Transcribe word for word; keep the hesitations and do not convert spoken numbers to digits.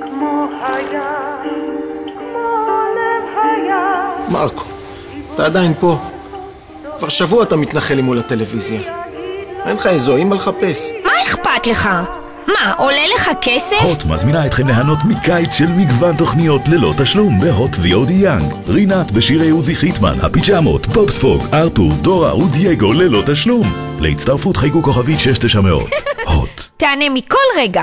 כמו היה, כמו לב היה. מרקו, אתה עדיין פה? כבר שבוע אתה מתנחל מול הטלוויזיה. אין לך איזו אימא לחפש. מה אכפת לך? מה, עולה לך כסף? הוט מזמינה אתכם ליהנות מקיץ של מגוון תוכניות ללא תשלום בהוט וי או די יאנג. רינת בשירי עוזי חיטמן, הפיג'מות, בובספוג, ארתור, דורה ודייגו ללא תשלום. להצטרפות חייגו כוכבית שש תשע מאות. הוט. תענה מכל רגע.